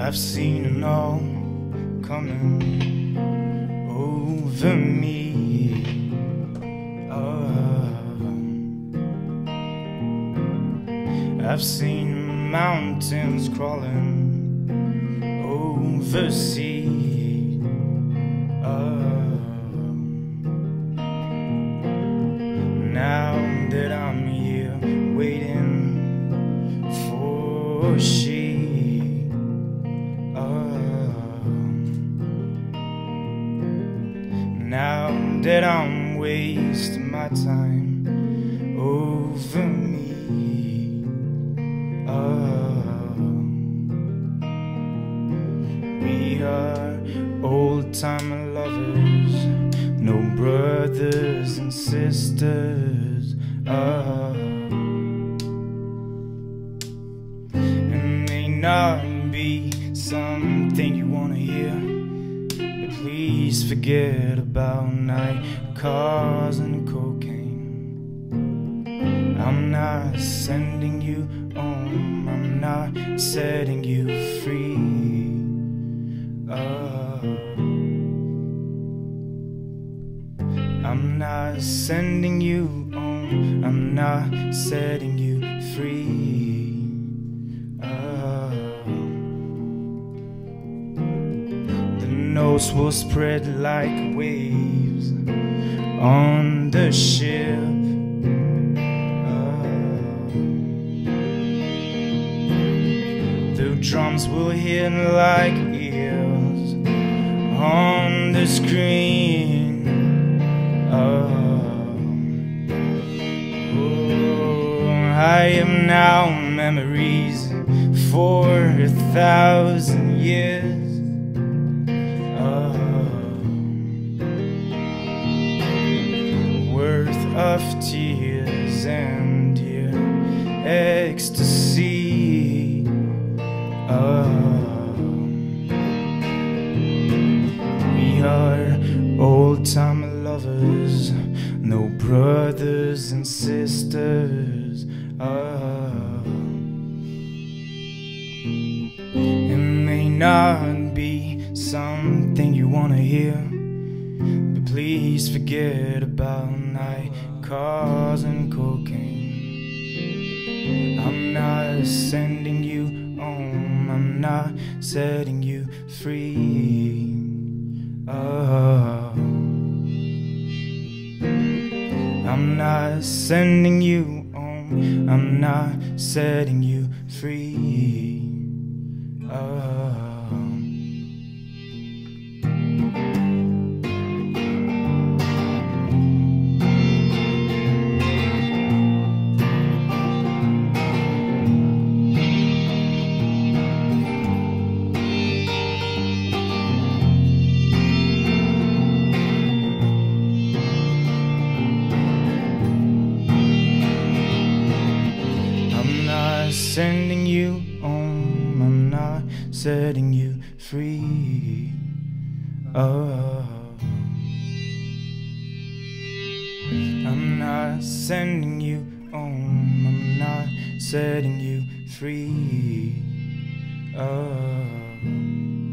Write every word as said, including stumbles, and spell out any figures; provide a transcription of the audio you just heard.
I've seen it all coming over me. Oh, I've seen mountains crawling over sea. Oh, now that I'm here waiting for she. Now that I'm wasting my time over me. Oh, we are old-time lovers, no brothers and sisters. Oh, it may not be something you wanna hear, please forget about night cars and cocaine. I'm not sending you home, I'm not setting you free. Oh, I'm not sending you home, I'm not setting you free. Notes will spread like waves on the ship. Oh, the drums will hit like ears on the screen. Oh, oh, I am now memories for a thousand years. Of tears and dear ecstasy. Oh, we are old-time lovers, no brothers and sisters. Oh, it may not be something you wanna hear, but please forget about night cars and cocaine. I'm not sending you home, I'm not setting you free. Oh, I'm not sending you home, I'm not setting you free. Oh, sending you home, I'm not setting you free. Oh, I'm not sending you home, I'm not setting you free. Oh.